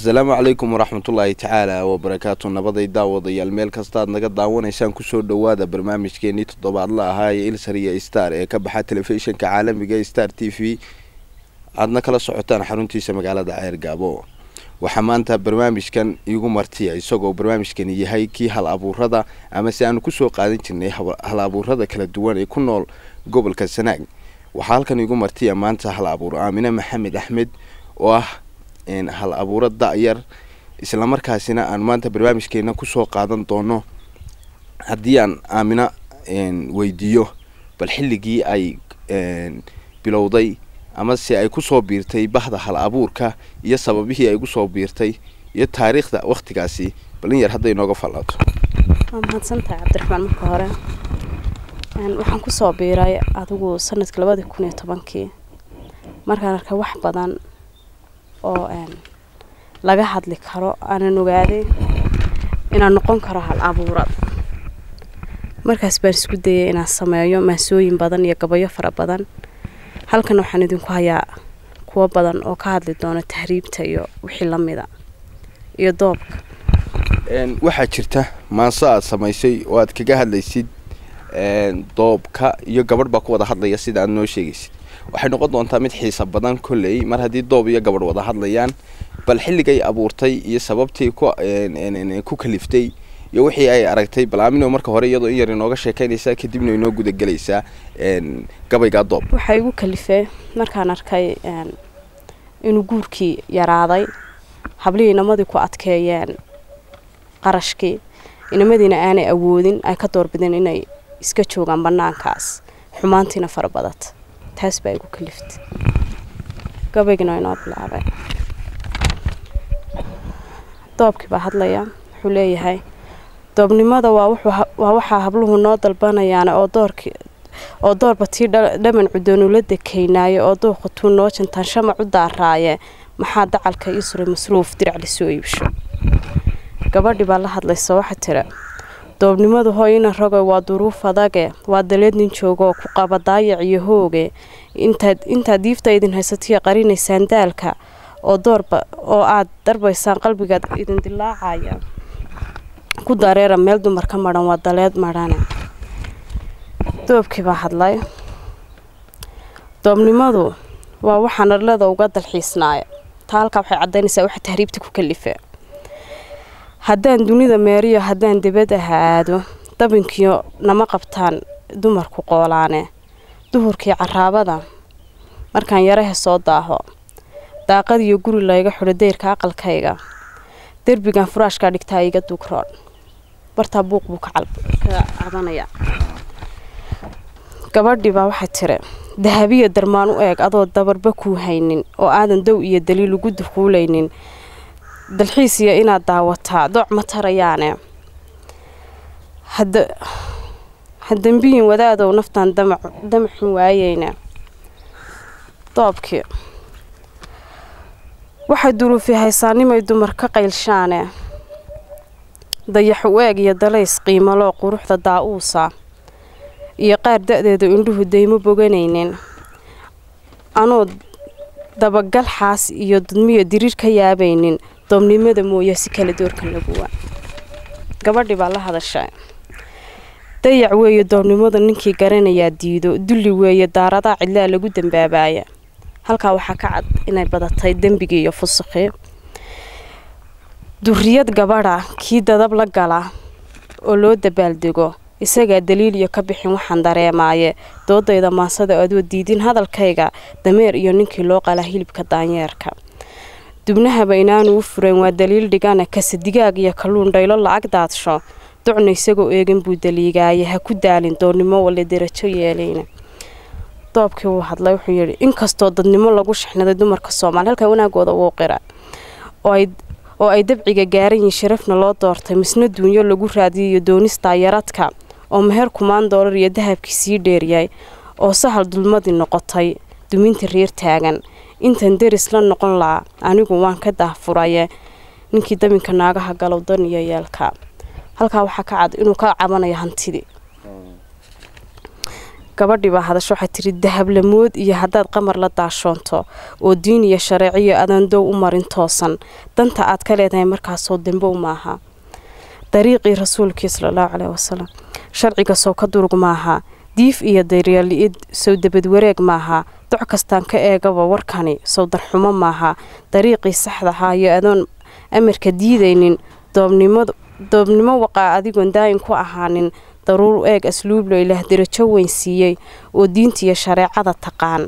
السلام عليكم ورحمة الله تعالى وبركاته. نبضي داوضي الميل كاستاد نقد داونيسان كسو دوادا برنامج كيني تضبع الله هاي إلسرية ستار كبحة تلفزيون كعالم بقى ستار تي في عندنا كلا صعوتان حرونتي سمقالة دعير قابو وحمانتا برنامج كان يقو مرتيا يسوقو برنامج كان يهي كي هالابو رضا اما سيانو كسو قادين جني هالابو رضا كلا دوان يكون نول قبل كالسناق وحال كان يقو مرتيا مانتا هالابو آمنة محمد أحمد واه إن هالابو رضا ير إسلام مركاسنا أن مانتا برنامج كينا كسو قادن دونو هديان آمنة إن ويديو بالحلقي أي بلوضي ama si ay ku soo biirtay bahda hal abuurka iyo sababihii ay ku soo biirtay iyo taariikhda waqtigaasi balin yar hadday nooga falaato mahadsantahay Cabdiraxmaan marka hore waxaan ku soo biiray adigu sanadka 2010 markaan arkay wax badan oo laga hadli karo aanan ogaaday inaan noqon karo hal abuurad markaas baan isku dayay inaan sameeyo maasooyin badan iyo gabayo fara badan halkan waxaan idinku hayaa kuwa badan oo ka hadli doona tahriibta iyo wixii la mid ah iyo doobka waxa jirta maansa aad samaysay oo aad kaga hadlaysid doobka iyo gabadh baa ku wada hadlaya sida aad noo sheegaysid waxay noqon doontaa mid xiiso badan kulay mar hadii doob iyo gabadh wada hadlayaan bal xilligay abuurtay iyo sababtii ku kaliftay iyo wixii ay aragtay balaamino marka hore iyadoo yar inooga sheekaynaysa kadibna inoo guda galaysa gabayga doob waxa igu kalifay markaan arkay inuu guurkii yaraaday hablii inamadii ku adkeeyeen qarashkii inamadiina aanay awoodin ay ka doorbideen inay iska joogaan banaankaas xumaantiina farbadad taas baa igu kaliftay gabaygina inoo bilaabay doobkii baa hadlaya wuxuu leeyahay doobnimada waa waxa habluhu noo dalbanayaan oo doorba tii dhaman cudoonulada keenaayo oo dooqatu noo jantaan shamac u daaraaye maxaa dacalka ii suray masruuf dirac la soo iibsho gabadhi baa la hadlaysa waxa tira doobnimadu hooyina ragay waa duruuf adage waa daleed nin joogo ku qaba daayac iyo hooge inta diifta idin haysatay qarinaysaan daalka oo doorba oo aad darbaysaan qalbigaad idin dilaacaya ku dareera meel dumar ka maran waa daleed marana doobkii baa hadlay doobnimadu waa waxaan arlada uga dalxiisnaay taalka waxay cadeynaysaa waxa tahriibta ku kalifay haddaan dunida meeriyo haddaan dibadda aado dabinkiyo nama qabtaan dumarku qoolaane duhurkii caraabada markaan yaraha soo daaho daaqad iyo guri layga xiro deyrka aqalkayga derbigan furaashka dhigtaa iga duukroon barta buuq buu ka cabanaya gabadhi baa waxa tire dahabiya darmaan u eeg adoo dabarba ku haynin oo aadan dow iyo daliil ugu duquleynin dalxiisiya inaad daawataa doc ma tarayaane hadambiyin wadaadow naftan damaxun waayeyna doobkii waxay duruufi haysaanimay dumar ka qaylshaane dayax u eeg iyo dalays qiimo loo quruxda daa'uusa iyo qaar da'deeda indhuhu deymo boganaynin anoo dabagal xaas iyo dudmiyo diriir ka yaabaynin doobnimada mooya si kala doorkan laguwa gabadhi baa la hadashay dayac weeye doobnimada ninkii garanayaa diido dulli weeye daaradaa cidlaa lagu dambaabaaya halkaa waxaa ka cad inay badatay dambigii iyo fusuqii duriyad gabadha kii dadab la gala oo loo dabaaldego isagaa daliil iyo ka bixin waxaan dareemaaye doodayda maasada adoo diidin hadalkayga dameer iyo ninkii loo qala hilibka daanyeerka dubnahaba inaanu u fureen waa daliil dhigana kasa digaag iyo kalluun dhaylo lacag daadsho ducna isagoo eegin buu daliigaaye ha ku daalin doonnimo wala derajo yeelayna doobkii uu hadlay wuxuu yidhi inkastoo dadnimo lagu shaxnaday dumarka Soomaali halka wanaagooda uu qira oo ay dabciga gaaran yihiin sharafna loo doortay misna duunyo lagu raadiyo doonista yaradka oo meher $1 iyo dahabkiisii dheeriyay oo sahal dulmadii noqotay duminta reer taagan intan deris la noqon laa anigu waan ka daahfuraye ninkii daminka naagaha galowdan iyo yeelka halka waxa ka cad inuu ka cabanayo hantidii gabadhii baa hadasho waxay tiri dahablamood iyo haddaad qamar la daashoonto oo diin iyo shareeciyo adan dow u marin toosan danta aad ka leedahay markaasoo dambow maaha dariiqii rasuulkii sallallahu calayhi wasallam sharciga soo ka durug maaha diif iyo daryaalid soo dabad wareeg maaha doc kastaan ka eegaba warkani soo darxumo maaha dariiqii saxda ahaa iyo adoon amarka diidaynin doobnimo waqaa adigoon daayin ku ahaanin daruur eeg asluub loo ilaah darajo weyn siiyey oo diinta iyo shareecada taqaan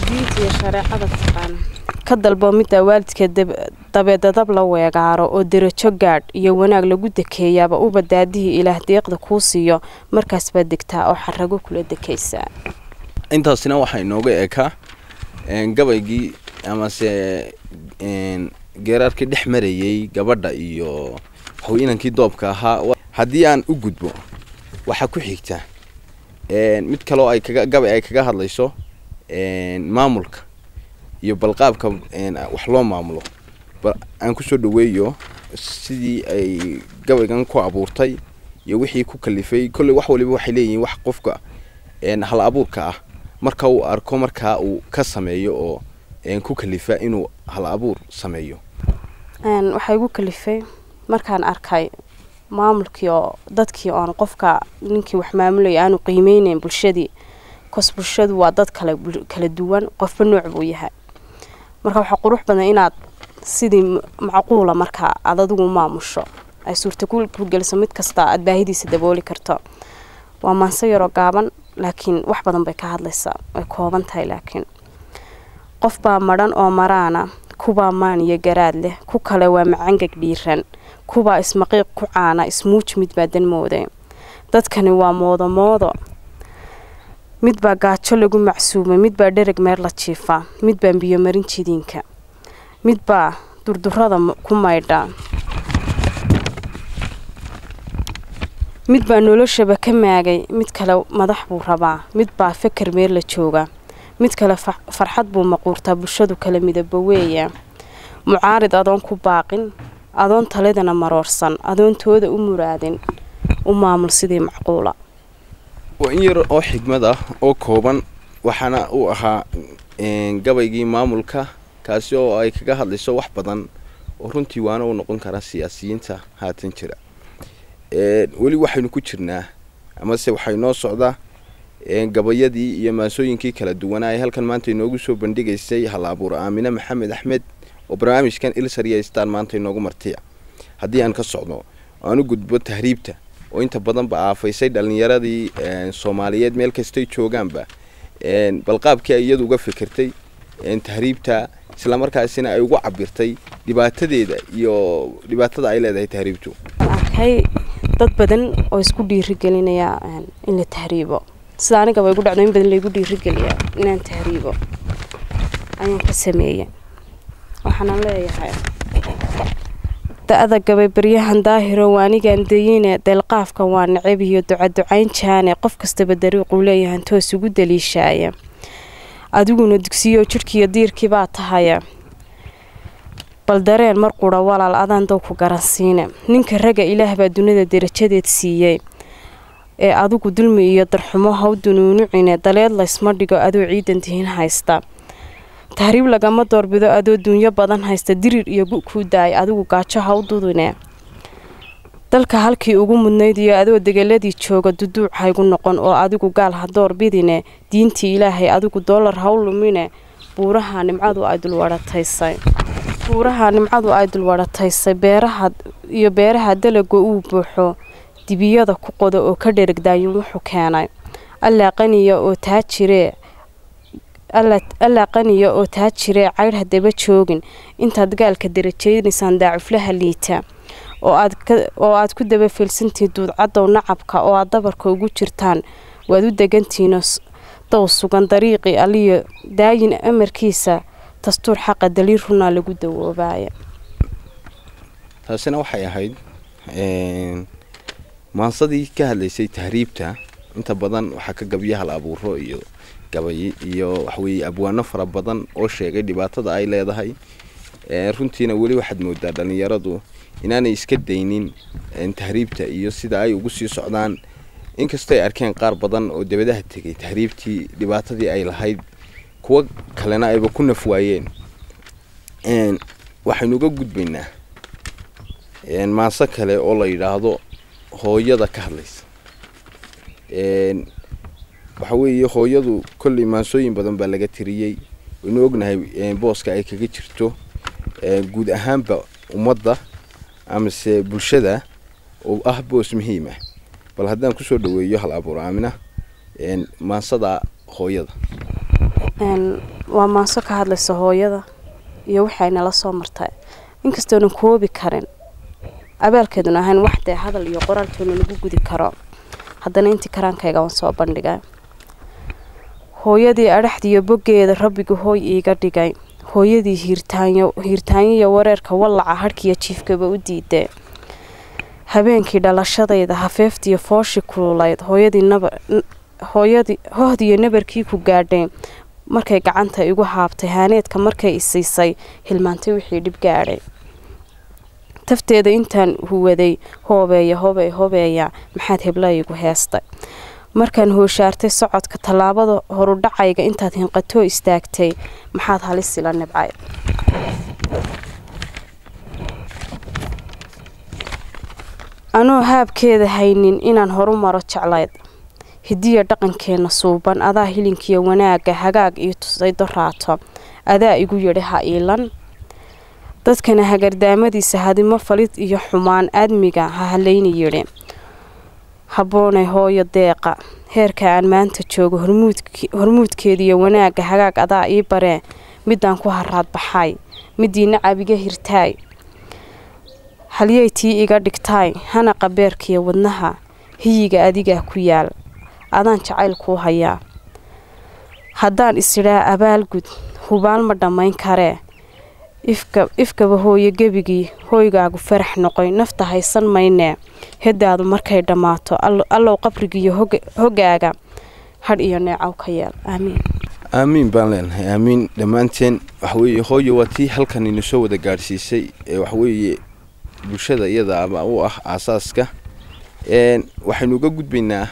ka dalbo midda waalidka dabeedadab la weegaaro oo darajo gaadh iyo wanaag lagu dekeeyaaba uba daadihii ilaah deeqda kuu siiyo markaas baad degtaa oo xarago kula dekaysaa intaasina waxaa inooga ekaa gabaygii amase geeraarkii dhex marayay gabadha iyo haweenankii doobka ahaa haddii aan u gudbo waxaa ku xigta mid kaloo ay kaga hadlayso maamulka iyo balqaabka wax loo maamulo aan ku soo dhaweeyo sidii ay gabaygan ku abuurtay iyo wixii ku kalifay kulli wax waliba waxay leeyihiin wax qofka hal abuurka ah marka uu arko marka uu ka sameeyo oo ku kalifa inuu hal abuur sameeyo waxay ugu kalifay markaan arkay maamulkii oo dadkii oo qofka ninkii wax maamulay aanu qiimeeyeen bulshadii bulshadu waa dad kala duwan qofba nooc buu yahay marka waxa qurux badan inaad sidii macquula marka aad adigu maamusho ay suurtagal ku geliso mid kasta aad baahidiisa dabooli karto waa maanso yar oo gaaban laakiin wax badan bay ka hadlaysaa ay kooban tahay laakiin qof baa maran oo maraana kuba maan iyo garaad leh ku kale waa macangag dhiiran kuba ismaqiiq ku caana ismuuj mid baadan mooday dadkani waa moodo mid baa gaajo lagu macsuumay mid baa dhereg meer la jiifa mid baa biyo marin jidiinka mid baa durdurada ku maydha mid baa noloshaba ka maagay mid kale madax buu rabaa mid baa fikir meer la jooga mid kale farxad buu maquurtaa bulshadu kala midaba weeya mucaarid adoon ku baaqin adoon taladana maroorsan adoontooda u muraadin u maamul sidii macquula in yar oo xigmad ah oo kooban waxaana uu ahaa gabaygii maamulka kaasi oo ay kaga hadlayso wax badan oo runtii waana u noqon kara siyaasiyiinta haatan jira weli waxaynu ku jirnaa amase waxay noo socdaa gabayadii iyo maasooyinkii kala duwanaa ay halkan maanta inoogu soo bandhigaysay hal abuur Aamina Maxamed Axmed oo barnaamijkan Ilsariya Star maanta inoogu martiya haddii aan ka socdo aanu gudbo tahriibta oo inta badan ba aafaysay dhalinyaradii Soomaaliyeed meel kastay joogaanba balqaabkii ay iyadu uga fikirtay tahriibta isla markaasina ay ugu cabirtay dhibaatadeeda iyo dhibaatada ay leedahay tahriibtu dad badan oo isku dhiirigelinaya in la tahriibo sida aniga way ugu dhacday in badan la igu dhiirigeliyaa inaan tahriibo ayaan ka sameeyay waxaan leeyahay da'ada gabay baryahan daahiro waanigan deeyina dalqaafka waa nacab iyo ducayn jaane qof kastaba dariiqu leeyahay toos ugu daliishaaya adiguna dugsiyo jirkiyo diirkii baa tahay bal dareen mar qura walaal adaan dow ku garansiina ninka raga ilaah baa dunida darajadeed siiyay ee adigu dulmi iyo darxumo haw dunuunucine daleed la isma dhigo adoo ciidan tihiin haysta tahriib lagama doorbido adoo dunyo badan haysta dirir iyo ku daay adigu gaajo haw dudine dalka halkii ugu mudnayd iyo adoo degaladii jooga duduuc haygu noqon oo adigu gaal ha doorbidine diintii ilaahay adigu dollar haw lumine buuraha nimcadu ay dulwarataysay beeraha dalaga uu buuxo dibiyada ku qodo oo ka dherigdaayin wuxuu keenay alla qaniya oo taajire cayd hadaba joogin intaad gaalka darajeynaysan daaciflaha liita oo aad ku daba filsantii duudcadow nacabka oo aad dabarka ugu jirtaan waad u degantiina dow sugan dariiqii aliyo daayin amarkiisa dastuur xaqa daliil runaa lagu dawoobaya taasina waxay ahayd maansadii ka hadlaysay tahriibta inta badan waxa ka gabiya hal abuuro iyo gabay iyo wax weey abwaano fara badan oo sheegay dhibaatada ay leedahay runtiina wali waxaad moodaa dhalinyaradu inaanay iska daynin tahriibta iyo sida ay ugu sii socdaan inkastoo ay arkeen qaar badan oo dibadaha tegay tahriibtii dhibaatadii ay lahayd kuwa kalena ayba ku naf waayeen waxaynu uga gudbaynaa maanso kale oo la yidhaahdo hooyada ka hadlaysa waxa weeye hooyadu kolley maansooyin badan baa laga tiriyey waynu ognahay booska ay kaga jirto guud ahaanba ummadda amase bulshada oo ah boos muhiim ah bal haddaan kusoo dhaweeyo hal abuur aamina maansada hooyada waa maanso ka hadlaysa hooyada iyo waxayna la soo martay inkastoo koobi karin abaalkeeduna ahayn waxda hadal iyo qoraaltoona lagu gudi karo haddana intii karaankayga waan soo bandhigay hooyadii adhaxdiyo boggeeda rabbigu hooy iiga dhigay hooyadii hiirtaanyo wareerka wallaca hadhkiyo jiifkaba u diiday habeenkii dhalashadayda hafeeftiyo fooshi kululayd hoohdiyo nabarkii ku gaadhay markay gacanta igu haabtay haaneedka markay isiisay hilmaantay wixii dhib gaadhay tafteeda intaan huwaday hoobeeya maxaad hebla igu heestay markaan hooshaartay socodka tallaabada horudhacayga intaad hinqatoo istaagtay maxaad halisila nibcay anoo haabkeeda haynin inaan horu maro jeclayd hidiya dhaqankeena suuban adaa hilinkiyo wanaaga hagaag iyo tusay doraato adaa igu yidhi ha iilan dadkana hagardaamadiisa hadimo falid iyo xumaan aadmiga ha halayni yidhi habboonay hooyo deeqa heerka aan maanta joogo hormuudkeediiyo wanaaga hagaag adaa ii baree midaan ku haraad baxay midiina cabiga hirtaay halyay tii iga dhigtaay hana qabeerkiyo wadnaha hiyiga adigaa ku yaal adaan jacayl kuu hayaa haddaan isidhaa abaalgud hubaal ma dhammayn karee ifkaba hooyo gebigii hooygaagu farax noqoy nafta haysan maynee hedaadu markay dhammaato allow qabrigiiyo hogaaga hadh iyo neecaw ka yeel aamiin baan leenahay aamiin dhammaanteen waxaweeye hooyo waa tii halkan ina soo wada gaadhsiisay waxaweeye bulshada iyada ama u ah aasaaska waxaynu uga gudbaynaa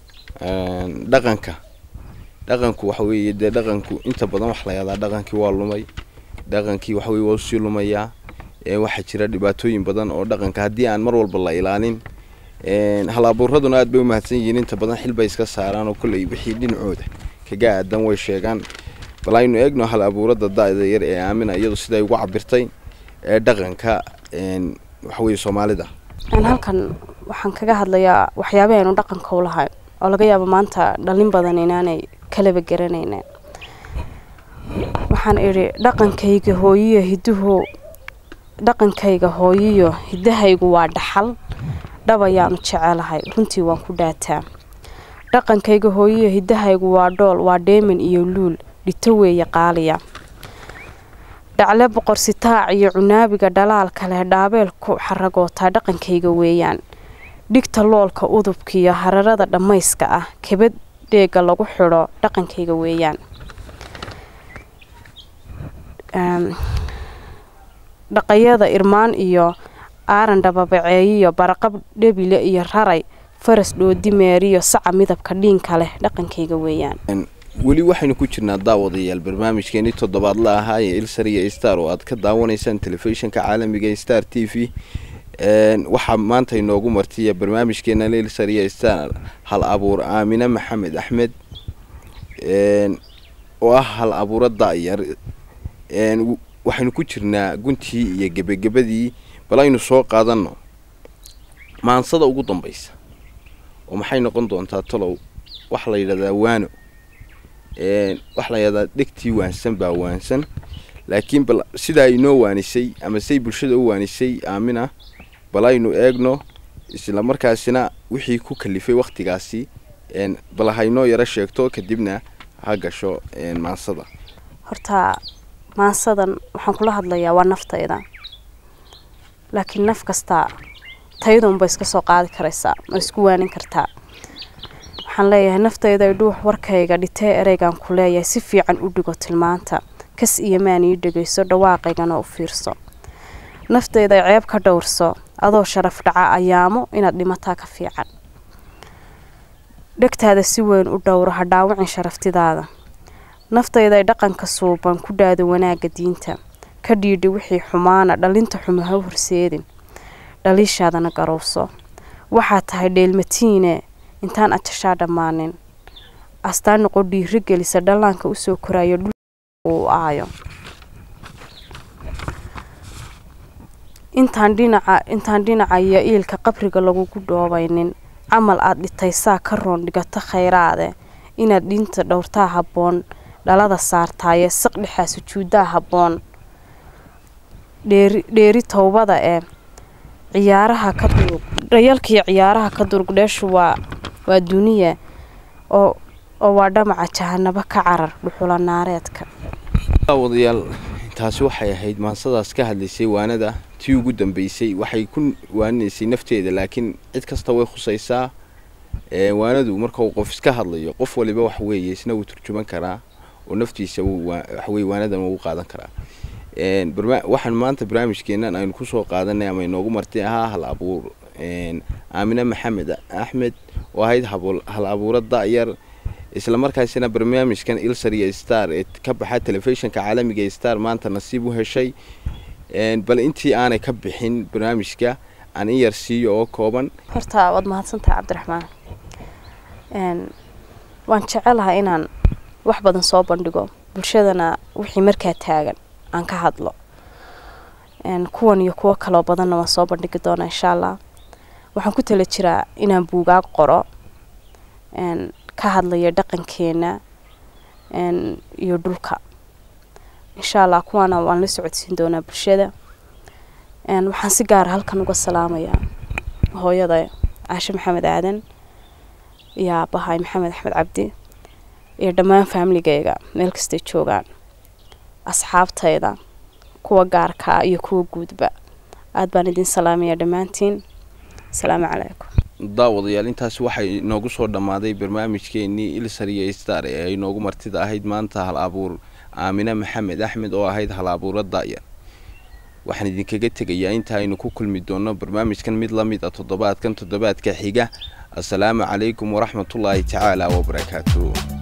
dhaqanku waxaweeye dee dhaqanku inta badan wax la yaadaa dhaqankii waa lumay dhaqankii waxaweye waa usii lumayaa waxaa jira dhibaatooyin badan oo dhaqanka haddii aan mar walba la ilaalin hal abuuraduna aad bay u mahadsan yihiin inta badan xil bay iska saaraan oo kolley wixii dhinacooda kaga aadan way sheegaan bal aynu eegno hal abuurada da-da yar ee aamina iyadu siday ugu cabirtay dhaqanka waxaweye soomaalida halkan waxaan kaga hadlayaa waxyaabaha aynu dhaqanka u lahayn oo laga yaabo maanta dhalin badan inaanay kalaba garanayna waxaan idhi dhaqankayga hooyiyo hidahaygu waa dhaxal dhabayaanu jecelahay runtii waan ku dhaataa dhaqankayga hooyiyo hidahaygu waa dhool waa dheeman iyo luul dhito weeye qaaliya dhacle boqor sitaac iyo cunaabiga dhalaalka leh dhaabeel ku xaragootaa dhaqankayga weeyaan dhigta loolka udubkiiyo hararada dhammayska ah kabad dheega lagu xidho dhaqankayga weeyaan dhaqayada irmaan iyo aaran dhababaceeyiyo baraqab dhebile iyo raray faras dhoodi meeriyo saca midabka dhiinka leh dhaqankayga weeyaan weli waxaynu ku jirnaa daawadayaal barnaamijkeeni toddobaadla ahaa ee ilsariya star oo aad ka daawanaysaan telefishinka caalamiga Star TV waxaa maanta inoogu martiya barnaamijkeena ilsariya star hal abuur Aamina Maxamed Axmed oo ah hal abuurada yar waxaynu ku jirnaa guntii iyo gabagabadii bal aynu soo qaadano maansada ugu dambaysa oo maxay noqon doontaa talow wax la yiraahdaa waano wax la yiraahdaa dhigtii waansan baa waansan laakiin bal sida ay noo waanisay ama say bulshada u waanisay Aamina bal aynu eegno isla markaasina wixii ku kalifay waqtigaasi bal hayno yara sheegto kadibna ha gasho maansada horta maasadan waxaan kula hadlayaa waa naftayda laakiin naf kasta tayadun bay iska soo qaadi karaysaa ma isku waanin kartaa waxaan leeyahay naftayda dhuux warkayga dhitee ereygan ku leeyahay si fiican u dhigo tilmaanta kas iyo maan ii dhageyso dhawaaqaygana u fiirso naftayda ceeb ka dhowrso adoo sharaf dhaca ayaamo inaad dhimataa ka fiican dhegtaada si weyn u dhowro ha dhaawicin sharaftidaada naftayda ay dhaqanka suuban ku dhaado wanaagga diinta ka dhiidhi wixii xumaana dhalinta xumo ha horseedin dhaliishaadana garowso waxaa tahay dheelmatiine intaan ajashaa dhammaanin astaan noqo dhiiri gelisa dhallaanka usoo koraayo dhul uu aayo intaan dhinaca iyo iilka qabriga lagugu dhoobaynin camal aad dhitaysaa ka roon dhigato khayraade inaad dhinta dhowrtaa habboon dhalada saartaaye siq dhexaa sujuudaa habboon dheeri towbada ee ciyaaraha ka durug dhayalkii ciyaaraha ka durugdheeshu waa duniya oo waa dhamaca jahanabo ka carar dhuxula naareedka wadayaal taasi waxay ahayd maansadaas ka hadlaysay waanada tii ugu dambeysay waxay ku waaninaysay nafteeda laakiin cid kasta way khusaysaa waanadu marka uu qof iska hadlayo qof waliba wax weeye isna uu turjuman karaa oo naftiisa wax weey waanadan uu qaadan karaa waxaan maanta barnaamijkeenan aynu ku soo qaadanay ama inoogu martay hal abuur Aamina Maxamed Axmed oo ahayd hal abuurada yar isla markaasina barnaamijkan Ilsariya Star ee ka baxa telefishinka caalamiga Star maanta nasiib u heshay bal intii aanay ka bixin barnaamijka aan yar siiyo oo kooban horta wad mahadsantahay Cabdiraxmaan waan jecelahay inaan wax badan soo bandhigo bulshadana wixii markaa taagan aan ka hadlo kuwan iyo kuwa kale badan waan soo bandhigi doonaa insha Allah waxaan ku tala jiraa inaan buugaag qoro ka hadlayo dhaqankeena iyo dhulka insha Allah kuwana waan la socodsiin doonaa bulshada waxaan si gaar ah halkan uga salaamayaa hooyada Caasha Maxamed Aadan iyo aabahay Maxamed Axmed Cabdi iyo dhammaan family-gayga meel kasta joogaan asxaabtayda kuwa gaarka iyo kuwa guudba aad baan idin salaamayaa dhamaantiin assalaamu calaykum daawadayaal intaas waxay noogu soo dhamaaday barnaamijkeenii Ilsariya Star ee ay noogu martida ahayd maanta hal abuur Aamina Maxamed Axmed oo ahayd hal abuurada yar waxaan idinkaga tegayaa inta aynu ku kulmi doono barnaamijkan mid la mid ah toddobaadka xiga assalaamu calaykum waraxmatullaahi tacaala wa barakaatuh